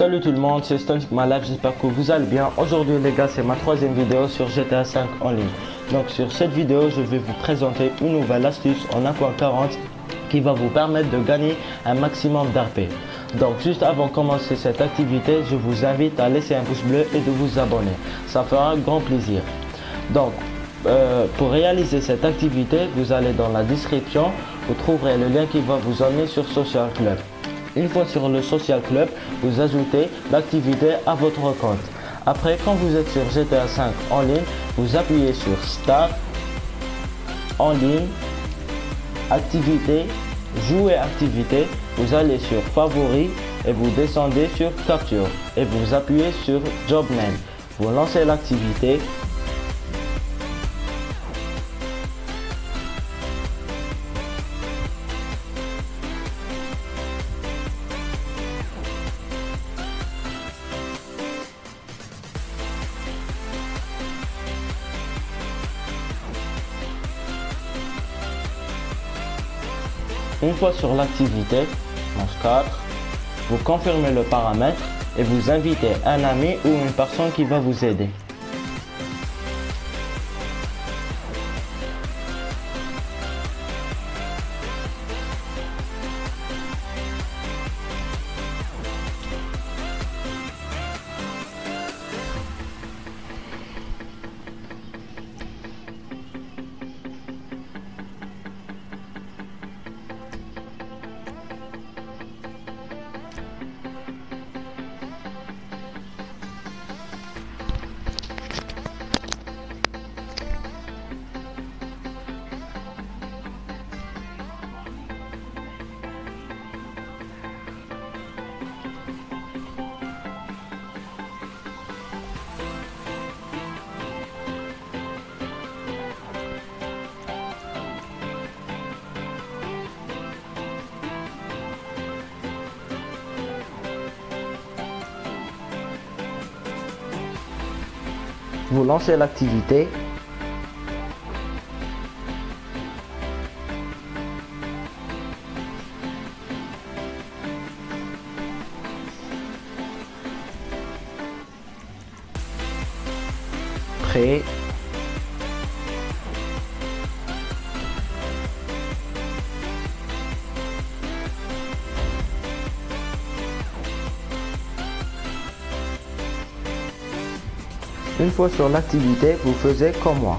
Salut tout le monde, c'est Stonic Malab, j'espère que vous allez bien. Aujourd'hui les gars, c'est ma troisième vidéo sur GTA 5 en ligne. Donc sur cette vidéo, je vais vous présenter une nouvelle astuce en 1.40 qui va vous permettre de gagner un maximum d'RP. Donc juste avant de commencer cette activité, je vous invite à laisser un pouce bleu et de vous abonner. Ça fera grand plaisir. Donc pour réaliser cette activité, vous allez dans la description, vous trouverez le lien qui va vous emmener sur Social Club. Une fois sur le Social Club, vous ajoutez l'activité à votre compte. Après, quand vous êtes sur GTA 5 en ligne, vous appuyez sur Start, en ligne, activité, jouer activité, vous allez sur Favoris et vous descendez sur Capture et vous appuyez sur Job Name. Vous lancez l'activité. Une fois sur l'activité, manche 4, vous confirmez le paramètre et vous invitez un ami ou une personne qui va vous aider. Vous lancez l'activité. Prêt. Une fois sur l'activité, vous faites comme moi.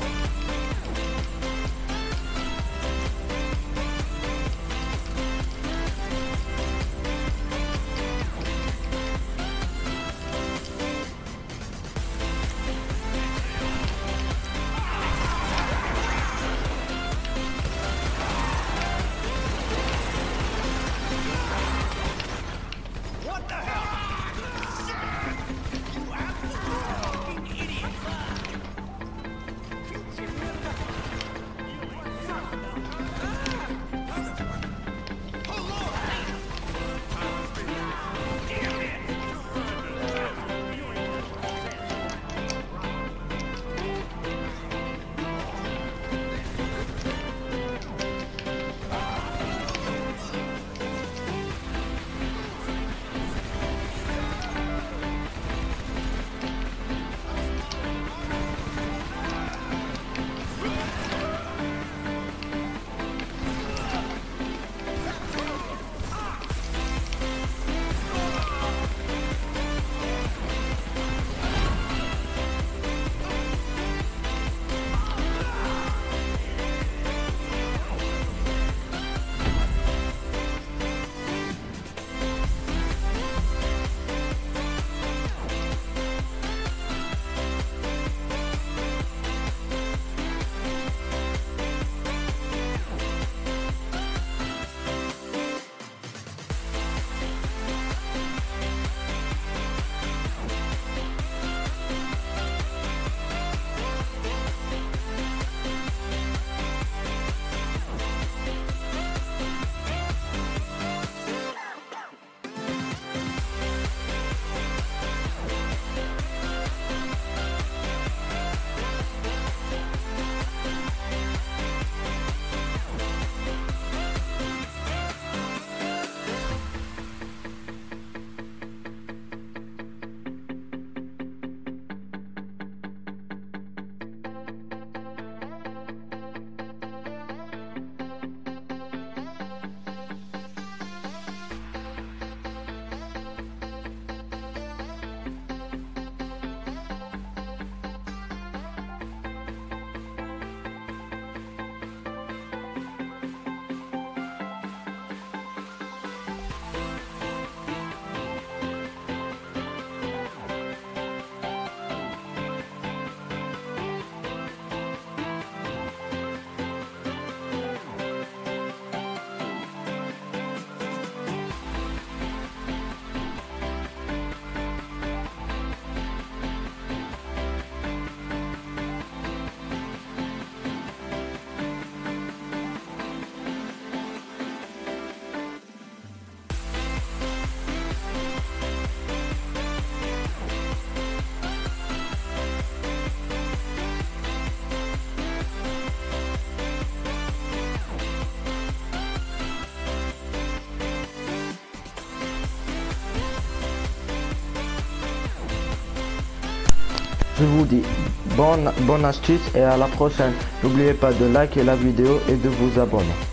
Je vous dis bonne astuce et à la prochaine. N'oubliez pas de liker la vidéo et de vous abonner.